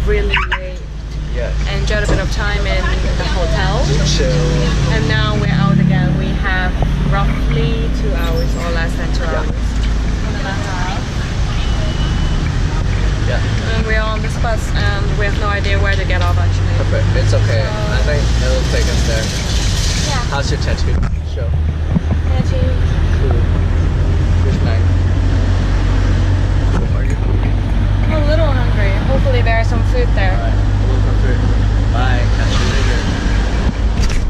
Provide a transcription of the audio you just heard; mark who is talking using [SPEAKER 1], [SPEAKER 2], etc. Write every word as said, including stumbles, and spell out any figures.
[SPEAKER 1] really late.
[SPEAKER 2] Yeah.
[SPEAKER 1] Enjoyed a bit of time in the hotel.
[SPEAKER 2] Chill.
[SPEAKER 1] And now we're out again. We have roughly two hours or less than two
[SPEAKER 2] Yeah.
[SPEAKER 1] hours.
[SPEAKER 2] Yeah.
[SPEAKER 1] And we're on this bus and we have no idea where to get off actually.
[SPEAKER 2] Perfect. It's okay. I think it'll take us there.
[SPEAKER 1] Yeah.
[SPEAKER 2] How's your tattoo?